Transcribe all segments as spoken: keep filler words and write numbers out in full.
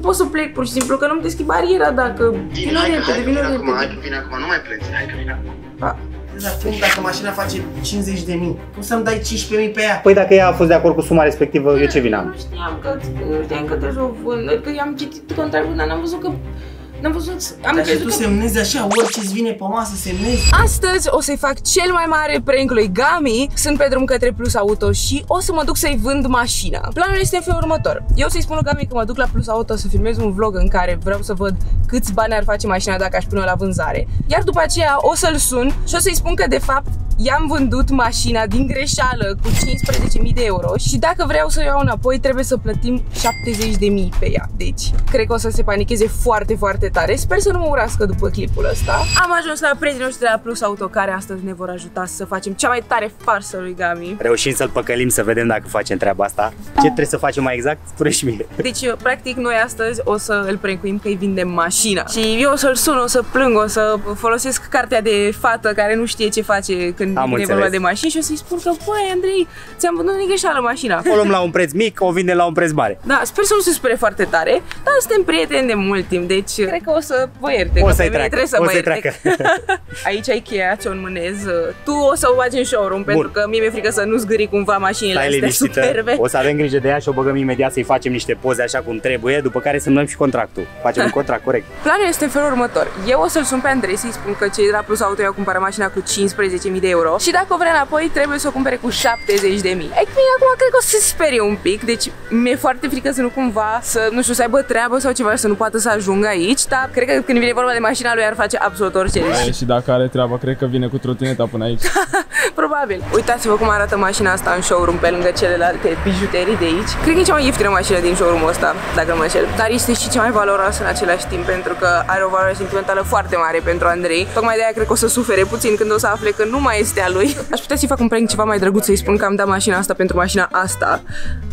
pot să plec pur și simplu, că nu-mi deschid bariera dacă... Bine, hai că vine acum, hai că vine acum, nu mai plângi, hai că vine acum. Dar cum dacă mașina face cincizeci de mii, cum să-mi dai cincisprezece mii pe ea? Păi dacă ea a fost de acord cu suma respectivă, eu ce vină am? Nu știam că, nu știam că trebuie să o vând, că i-am citit contractul, dar n-am văzut că... N-am văzut... Am Dar și tu semnezi așa, orice-ți vine pe masă, semnezi? Astăzi o să-i fac cel mai mare prank lui Gami. Sunt pe drum către Plus Auto și o să mă duc să-i vând mașina. Planul este în felul următor. Eu o să-i spun lui Gami că mă duc la Plus Auto să filmez un vlog în care vreau să văd câți bani ar face mașina dacă aș pune la vânzare. Iar după aceea o să-l sun și o să-i spun că de fapt i-am vândut mașina din greșeală cu cincisprezece mii de euro și dacă vreau să o iau înapoi trebuie să plătim șaptezeci de mii pe ea. Deci, cred că o să se panicheze foarte, foarte tare. Sper să nu mă urască după clipul ăsta. Am ajuns la prietenii noștri de la Plus Auto care astăzi ne vor ajuta să facem cea mai tare farsă lui Gami. Reușim să-l păcălim să vedem dacă facem treaba asta. Ce trebuie să facem mai exact? Spune și mie. Deci, practic, noi astăzi o să îl prankuim că îi vindem mașina. Și eu o să-l sun, o să plâng, o să folosesc cartea de fată care nu știe ce face când vine vorba de mașini și o să-i spun că, băi, Andrei, ți-am vândut din greșeală mașina. O luăm la un preț mic, o vindem la un preț mare. Da, sper să nu se spere foarte tare, dar suntem prieteni de mult timp, deci cred că o să vă ierte. O să-i treacă, trebuie să o mă să-i treacă. Aici ai cheia, ți-o înmânez. Tu o să o bagi în showroom, pentru că mie mi-e frică să nu zgâri cumva mașinile Stai astea liniștită. superbe. O să avem grijă de ea și o băgăm imediat să-i facem niște poze așa cum trebuie, după care semnăm și contractul. Facem un contract corect. Planul este în felul următor. Eu o să-l sun pe Andrei să-i spun că cei de la Plus Auto i-au cumpărat mașina cu cincisprezece mii de euro și dacă o vrea înapoi trebuie să o cumpere cu șaptezeci de mii. E bine, acum cred că o să se sperie un pic, deci mi-e foarte frică să nu cumva să, nu știu, să aibă treabă sau ceva, să nu poată să ajungă aici, dar cred că când vine vorba de mașina lui ar face absolut orice. E, și dacă are treabă, cred că vine cu trotineta până aici. Probabil. Uitați-vă cum arată mașina asta în showroom pe lângă celelalte bijuterii de aici. Cred că e cea mai ieftină mașină din showroom-ul ăsta, dacă nu mă înșel. Dar este și cea mai valoroasă în același timp, pentru că are o valoare sentimentală foarte mare pentru Andrei. Tocmai de aia cred că o să sufere puțin când o să afle că nu mai este a lui. Aș putea să-i fac un prank ceva mai drăguț, să-i spun că am dat mașina asta pentru mașina asta.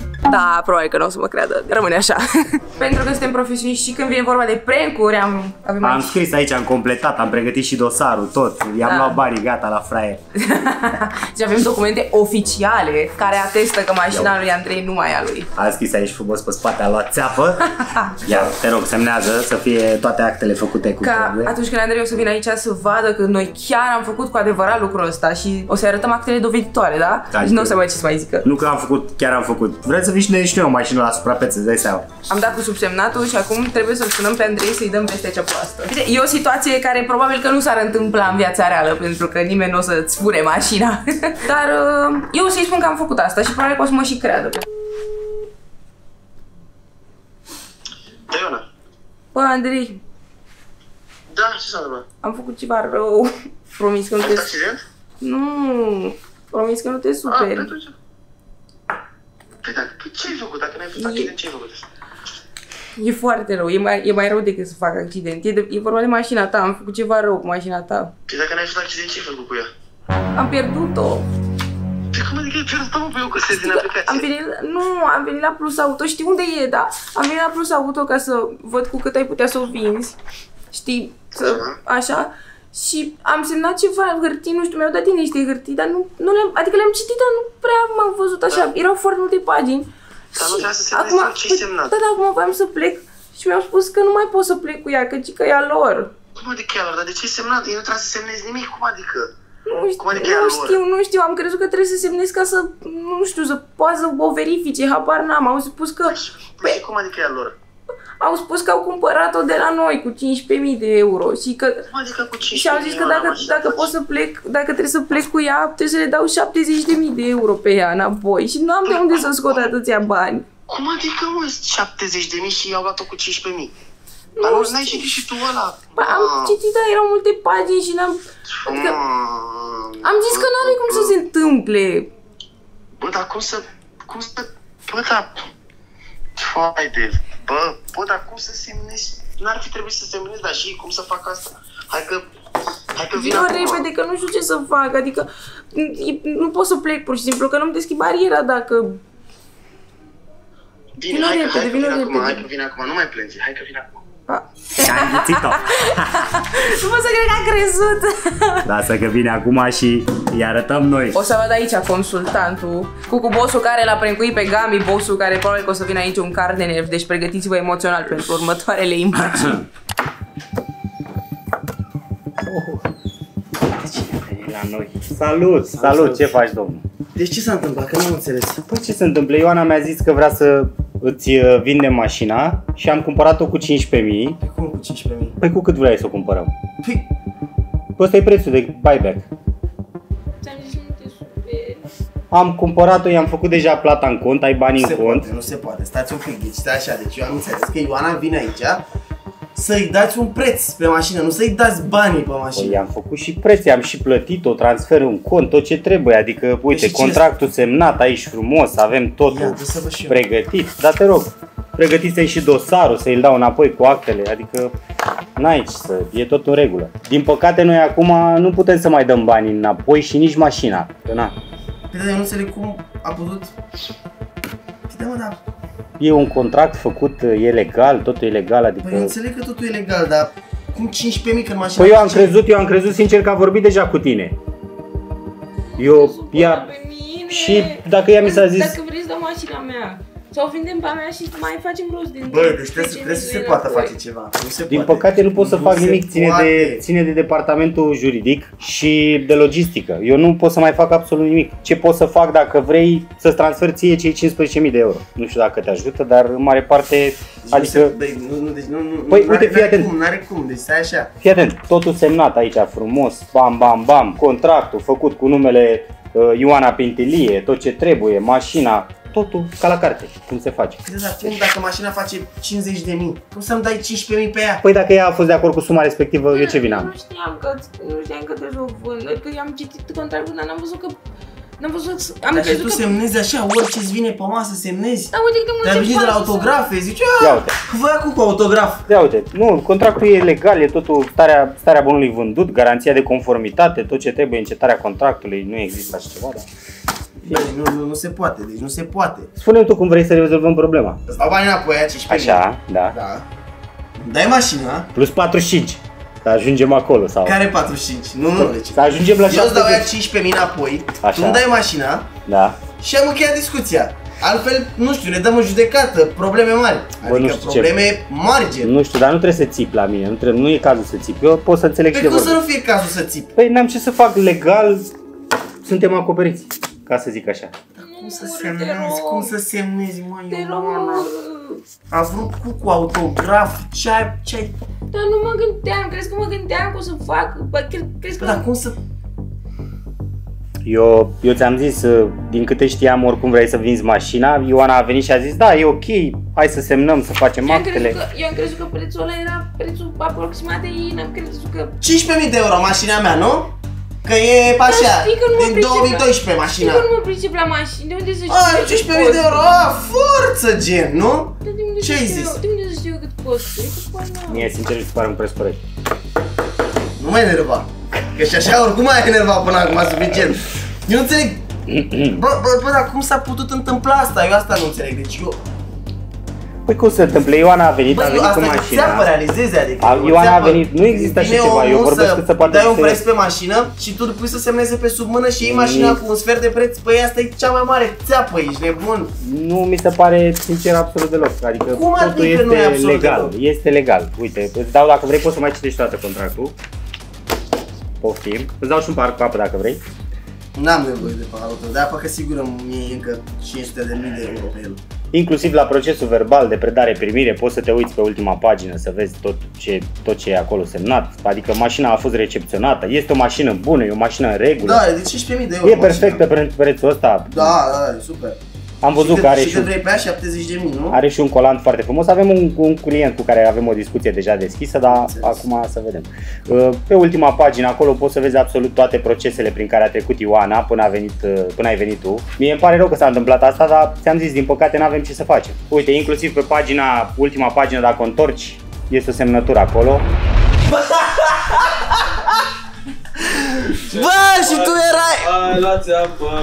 Da, probabil că nu o să mă creadă. Rămâne așa. Pentru că suntem profesioniști și când vine vorba de prank-uri, am avem Am scris aici, am completat, am pregătit și dosarul, tot. I-am Da. luat banii, gata, la fraier. Deci avem documente oficiale care atestă că mașina lui Andrei nu mai e a lui. Am scris aici frumos pe spate, a luat țeapă. Iar, te rog, semnează să fie toate actele făcute cu Ca trebuie. atunci când Andrei o să vină aici să vadă că noi chiar am făcut cu adevărat lucrul ăsta și o să-i arătăm actele doveditoare, da? Da, Deci nu o să mai ce să mai zică. Nu că am făcut, chiar am făcut. Vreți să vii și ne și noi o mașină la suprapreț, îți dai seama. Am dat cu subsemnatul și acum trebuie să-l sunăm pe Andrei să-i dăm vestea cea proastă. Uite, e o situație care probabil că nu s-ar întâmpla în viața reală, pentru că nimeni nu o să-ți fure mașina. Dar uh, eu o să-i spun că am făcut asta și probabil că o să mă și creadă. Da, Iona. Bă, Andrei, Da, ce s-a întâmplat? am făcut ceva rău. Promis că nu Ai te... avut accident? Nu, promis că nu te Ah, superi. pentru ce? Păi dacă, păi ce ai făcut? Dacă n-ai făcut accident, ce ai făcut? E foarte rău, e mai, e mai rău decât să fac accident. E, de, e vorba de mașina ta, am făcut ceva rău cu mașina ta. Păi dacă n-ai făcut accident, ce ai făcut cu ea? Am pierdut-o. Păi cum adică ai pierdut-o, mă, pe eu că se din aplicație? Am venit, nu, am venit la Plus Auto, știi unde e, da? Am venit la Plus Auto ca să văd cu cât ai putea să o vinzi. Știi, să, așa. Și am semnat ceva hârtii, nu știu, mi-au dat din niște hârtii, dar nu, nu le-am, adică le-am citit, dar nu prea m-am văzut așa. Da. Erau foarte multe pagini. Dar nu trebuia să semnezi ce-ai semnat. Da, da, acum voiam să plec și mi-au spus că nu mai pot să plec cu ea, că, că e a lor. Cum adică e a lor? Dar de ce ai semnat? Ei nu trebuie să semnezi nimic, cum adică? Nu știu, Cum adică e a nu lor? știu, nu știu, am crezut că trebuie să semnez ca să, nu știu, să poată să o verifice, habar n-am, au spus că... Păi și cum adică e a lor? Au spus că au cumpărat-o de la noi cu cincisprezece mii de euro și că... Cum adică cu Și au zis că dacă, dacă pot să plec, dacă trebuie să plec cu ea, trebuie să le dau șaptezeci de mii de euro pe ea înapoi și nu am de unde să scot atâția bani. Cum adică, mă, șaptezeci de mii și i-au luat-o cu cincisprezece mii? Dar nu n-ai citit și tu ăla? Bă, am citit, dar erau multe pagini și n-am... Adică, am zis că n-are cum să se întâmple. Bă, dar cum să... Cum să... Bă, dar... Fai de... Bă, bă, dar cum să semnezi? N-ar fi trebuit să semnezi, dar și cum să fac asta? Hai că... Hai că vin Vino acum. repede, că nu știu ce să fac, adică... Nu pot să plec pur și simplu, că nu-mi deschid bariera dacă... Bine, Vino hai că, repede, hai că vino vin acum, repede. hai că vin acum, nu mai plângi, hai că vin acum. Și-a înghițit-o. Nu pot să cred că a crezut. Lasă că vine acum și îi arătăm noi. O să văd aici consultantul cu cu bossul care l-a prencuit pe Gami, bossul care probabil că o să vină aici un car de nervi, deci pregătiți-vă emoțional pentru următoarele imagini. La noi. Salut, salut, salut, ce faci, domnul? Deci ce s-a întâmplat? Că n-am înțeles. Păi ce se întâmplă? Ioana mi-a zis că vrea să îți vindem mașina și am cumpărat-o cu cincisprezece mii. Păi cum cu cincisprezece mii? Păi cu cât vrei să o cumpărăm? Păi... Păi ăsta e prețul de buyback. Ți-am zis nu te superi. Am cumpărat-o, i-am făcut deja plata în cont, ai bani se în cont. Poate, nu se poate, stați un pic, deci stai așa, deci eu am înțeles că Ioana vine aici să-i dați un preț pe mașină, nu să-i dați banii pe mașină. Păi i-am făcut și preț, i-am și plătit-o, transfer în cont, tot ce trebuie, adică, uite, Deci contractul ce semnat aici frumos, avem totul Ia, să văd și eu. pregătit, dar te rog, pregătiți și dosarul, să-i dau înapoi cu actele, adică n-ai ce să, e tot în regulă. Din păcate noi acum nu putem să mai dăm banii înapoi și nici mașina, că na. Păi, dar eu nu înțeleg cum a putut... Păi, da, mă, da. E un contract făcut, e legal, totul e legal, adică... Păi, eu înțeleg că totul e legal, dar cum cincisprezece mii când mașina... Păi eu am face- crezut, eu am crezut sincer că a vorbit deja cu tine. Eu, ea, și dacă ea mi s-a zis... Dacă vrei să dau mașina mea sau vindem pe a mea și mai facem rost din... Bă, deci trebuie, să- trebuie să se poată face ceva. Nu se Din poate. păcate nu pot să fac se nimic, ține poate. de, ține de departamentul juridic și de logistică. Eu nu pot să mai fac absolut nimic. Ce pot să fac dacă vrei să-ți transfer ție cei cincisprezece mii de euro? Nu știu dacă te ajută, dar în mare parte, Deci adică... nu se, băi, nu, nu, deci nu, nu, Păi, n-are, uite, fii n-are atent. cum, n-are cum, deci stai așa. Fii atent, totul semnat aici frumos, bam, bam, bam, contractul făcut cu numele uh, Ioana Pintilie, tot ce trebuie, mașina, totul ca la carte, cum se face. Păi, dar cum dacă mașina face cincizeci de mii? Cum să-mi dai cincisprezece mii pe ea? Păi dacă ea a fost de acord cu suma respectivă, eu ce vină am? Nu știam că, nu știam că te joc vând, că i-am citit contractul, dar n-am văzut că... N-am văzut, am Dar și crezut tu că... semnezi așa, orice îți vine pe masă semnezi? Da, uite cât de Te-ai multe venit de la bani să- autografe, zici, Ia aaa, uite. voi acum cu autograf. Ia uite, nu, contractul e legal, e totul starea, starea bunului vândut, garanția de conformitate, tot ce trebuie, încetarea contractului, nu există așa ceva, da? Băi, nu, nu, nu se poate, deci nu se poate. Spune-mi tu cum vrei să rezolvăm problema. Îți dau bani înapoi, aia cincisprezece mii. Așa, da. Da. Îmi dai mașina, Plus patruzeci și cinci, să ajungem acolo sau... care patruzeci și cinci? Nu, nu, deci... Să ajungem la Eu îți dau aia șaptezeci. cincisprezece mii înapoi, Așa. tu îmi dai mașina Da. și am încheiat discuția. Altfel, nu știu, ne dăm în judecată, probleme mari. Bă, nu Adică știu ce. probleme mari, gen. Nu știu, dar nu trebuie să țipi la mine, nu, trebuie, nu e cazul să țipi. Eu pot să înțeleg și Păi de cum să vorbă. nu fie cazul să țipi? Păi n-am ce să fac legal, suntem acoperiți, ca să zic așa. Cum să Nu, te semnezi, rog. cum să semnezi, mă, Te rog, Ioana? A vrut cu, cu autograf, ce ai, ce ai... dar nu mă gândeam, crezi că mă gândeam că o să fac, bă, cre- crezi că... Bă, dar cum să... Eu, eu ți-am zis, din câte știam, oricum vrei să vinzi mașina, Ioana a venit și a zis, da, e ok, hai să semnăm, să facem Eu am actele. crezut că, eu am crezut că prețul ăla era prețul aproximat de ei, n-am crezut că... cincisprezece mii de euro mașina mea, nu? Că e așa, știi că nu mă din pricep două mii doisprezece Știi mașina. că nu mă pricep la mașini, de unde să știu A, cât cincisprezece mii de euro, costă? a, forță, gen, nu? Dar de unde Ce să ai știu zis? eu- De unde să știu eu cât costă? E cât bani n-am. Mie, sincer, îți pare un preț corect. Nu mai enerva. Că și așa oricum ai enervat până acum suficient. Eu nu înțeleg. Bă, bă, bă, dar cum s-a putut întâmpla asta? Eu asta nu înțeleg, deci eu... Păi cum se întâmplă? Ioana a venit, Bă, a eu venit cu asta e mașina. țeapă, realizezi, adică... A, e o Ioana a țeapă. venit, nu există așa Vine ceva, eu omul vorbesc să cât se poate dai de un preț serios. pe mașină și tu pui să semneze pe sub mână și iei mașina Mm. cu un sfert de preț. Păi asta e cea mai mare țeapă, ești nebun. Nu mi se pare sincer absolut deloc, adică Cum totul adică nu e este absolut legal, deloc? este legal. Uite, îți dau, dacă vrei poți să mai citești toată contractul. Poftim, îți dau și un par cu apă dacă vrei. N-am nevoie de auto, de apă că sigur îmi iei încă cinci sute de mii de euro pe el. Inclusiv la procesul verbal de predare-primire poți să te uiți pe ultima pagină să vezi tot ce, tot ce e acolo semnat. Adică mașina a fost recepționată, este o mașină bună, e o mașină în regulă. Da, e de cincisprezece mii de euro E mașina. perfectă pentru prețul ăsta. Da, da, e super. Am văzut și că are și și, cât un, vrei pe ea? șaptezeci de mii, nu? are și un colant foarte frumos. Avem un, un client cu care avem o discuție deja deschisă, dar Înțeles. acum să vedem. Pe ultima pagină acolo poți să vezi absolut toate procesele prin care a trecut Ioana până, a venit, până ai venit tu. Mie îmi pare rău că s-a întâmplat asta, dar ți-am zis, din păcate n-avem ce să facem. Uite, inclusiv pe pagina, ultima pagină, dacă o întorci, este o semnătură acolo. Bă, și tu erai... Hai, luați apă.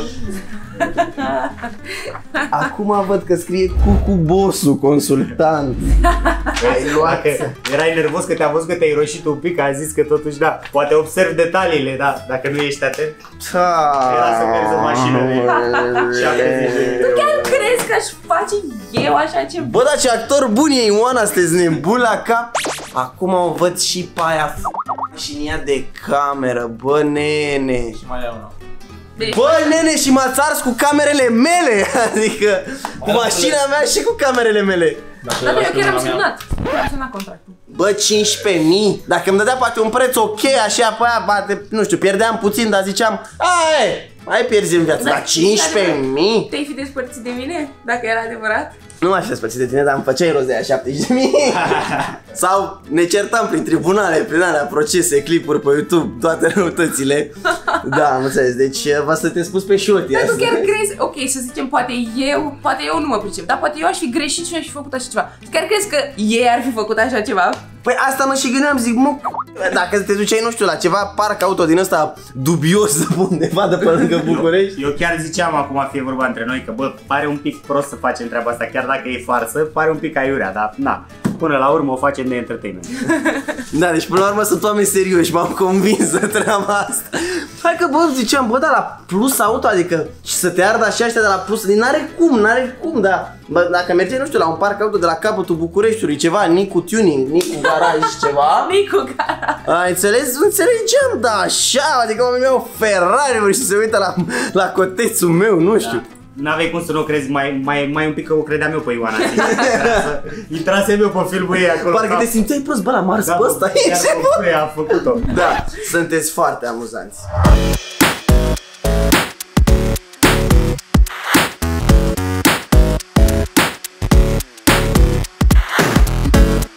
Acum văd că scrie Cucu Bossu, consultant. Ai luat. Erai nervos că te-am văzut că te-ai roșit un pic, a zis că totuși da. Poate observ detaliile, da, dacă nu ești atent. Da. Era să mergi o mașină de șaptezeci de mii de euro. Chiar crezi că aș face eu așa ceva? Bă, dar ce actor bun e Ioana, sunteți nebun la cap. Acum o văd și pe aia și în ea de cameră, bă, nene. Și mai iau una. Bă, nene, și m-ați ars cu camerele mele. Adică cu mașina mea și cu camerele mele. Da, eu chiar am semnat. Am semnat contractul. Bă, cincisprezece mii? Dacă îmi dădea poate un preț ok, așa, pe aia, poate, nu știu, pierdeam puțin, dar ziceam, ai, mai pierzi în viață, dar cincisprezece mii? Te-ai fi despărțit de mine, dacă era adevărat? Nu m-aș despărți de tine, dar îmi făceai rost de aia șaptezeci de mii. Sau ne certam prin tribunale, prin alea, procese, clipuri pe YouTube, toate răutățile. Da, am înțeles, deci vă să te spus pe șoti. Dar tu chiar crezi, ok, să zicem, poate eu, poate eu nu mă pricep, dar poate eu aș fi greșit și aș fi făcut așa ceva. Chiar crezi că ei ar fi făcut așa ceva? Păi asta mă și gândeam, zic, mă, dacă te duceai, nu știu, la ceva parc auto din ăsta dubios de undeva de pe lângă București. Eu chiar ziceam acum, fie vorba între noi, că bă, pare un pic prost să facem treaba asta, chiar dacă e farsă, pare un pic aiurea, dar na, până la urmă o facem de entertainment. Da, deci până la urmă sunt oameni serioși, m-am convins de treaba asta. Hai că bă, ziceam, bă, dar la Plus Auto, adică și să te ardă așa ăștia de la Plus, n-are cum, n-are cum, da. Bă, dacă mergeai, nu știu, la un parc auto de la capătul Bucureștiului, ceva, Nicu Tuning, Nicu Garaj, ceva. Nicu Garaj. Ai înțeles? Înțelegeam, da, așa, adică oamenii meu Ferrari și se uită la, la cotețul meu, nu știu. Da. N-aveai cum să nu o crezi, mai, mai, mai un pic că o credeam eu pe Ioana. Intrasem eu pe filmul ei acolo. Parcă te simțeai prost, bă, la Mars, da, pe ăsta. Chiar a făcut-o. Da, sunteți foarte amuzanți.